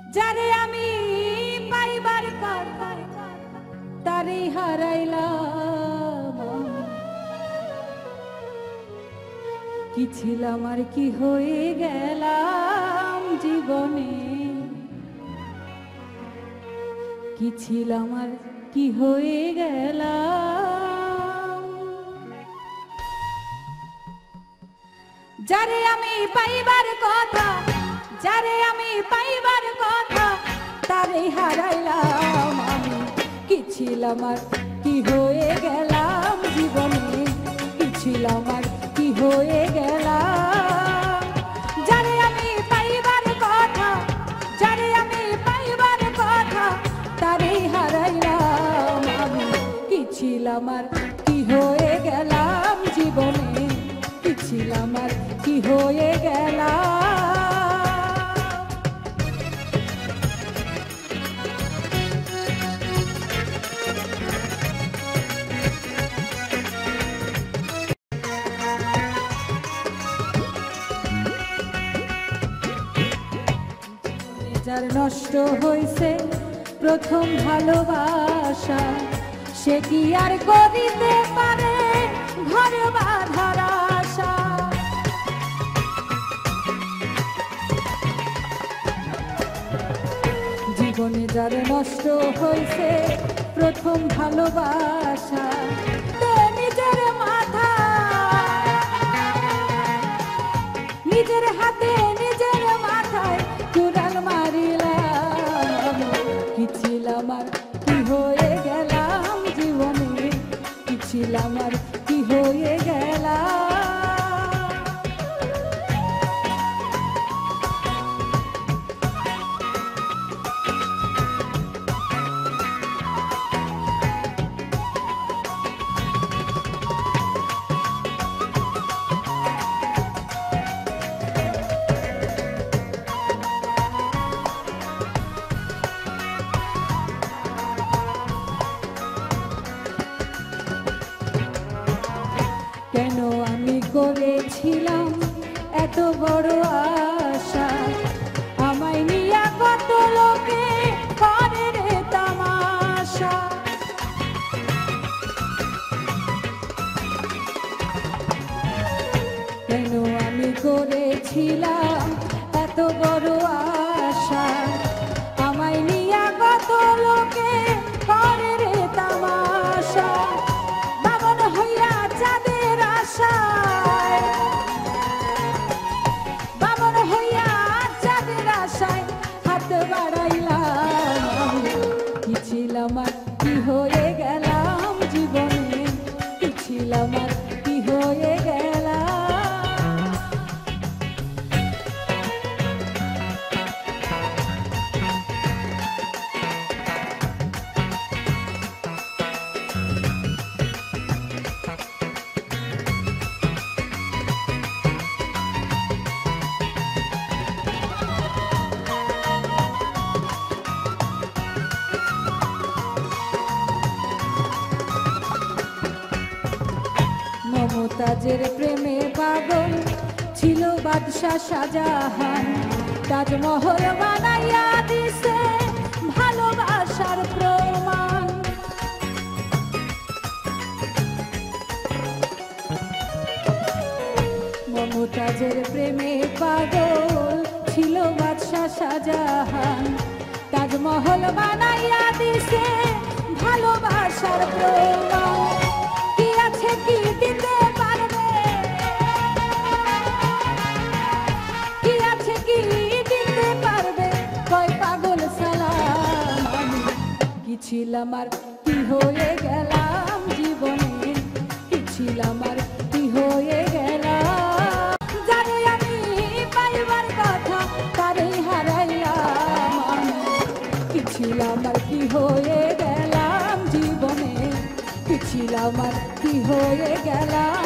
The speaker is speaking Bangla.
যারে আমি পাইবার কথা তারে হারাইলাম। কি ছিলাম আর কি হয়ে গেলাম জীবনে, কি ছিলাম আর কি হয়ে গেলাম। যারে আমি পাইবার কথা, যারে আমি পাইবার কথা তারে হারাইলাম আমি। কি ছিলাম আর কি হয়ে গেলাম জীবনে, কি ছিলাম আর কি হয়ে গেলাম। যারে আমি পাইবার কথা, যারে আমি পাইবার কথা তারে হারাইলাম আমি। কি ছিলাম আর কি হয়ে গেলাম জীবনে, কি ছিলাম আর কি হয়ে গেলাম। যার নষ্ট হইছে প্রথম ভালোবাসা, সে কি আর করিতে পারে ঘর বাঁধার আশা। জীবনে যার নষ্ট হইছে প্রথম ভালোবাসা, নিজের মাথা নিজের হাতে নিজের মাথায় কুড়াল মারিলাম। কি ছিলাম আর কি হয়ে গেলাম জীবনে, কি ছিলাম আর কি হয়ে গেলাম। কেন আমি করেছিলাম এত বড় আশা, আমায় নিয়া কত লোকে করে রে তামাশা। কেন আমি করেছিলাম এত বড় আশা, আমায় নিয়া কত লোকে করে রে তামাশা। বামন হইয়া চাঁদের আশায়, বামন হইয়া চাঁদের আশায় হাত বাড়াইলাম। কি ছিলাম আর কি হয়ে গেলাম জীবনে, কি ছিলাম আর কি হয়ে গেলাম। মমতাজের প্রেমে পাগল ছিল বাদশা শাহজাহান, তাজমহল বানাইয়া দিছে ভালোবাসার প্রমাণ। মমতাজের প্রেমে পাগল ছিল বাদশা শাহজাহান, তাজমহল বানাইয়া দিছে ভালোবাসার প্রমাণ। কি আছে কি দিতে পারবে, কি আছে কি দিতে পারবে কয় পাগল সালাম আমি। কি ছিলাম আর কি হয়ে গেলাম জীবনে, কি ছিলাম আর কি হয়ে গেলাম। যারে আমি পাইবার কথা তারে হারাইলাম আমি। কি ছিলাম আর কি হয়ে গেলাম জীবনে, কি ছিলাম আর কি হয়ে গেলাম।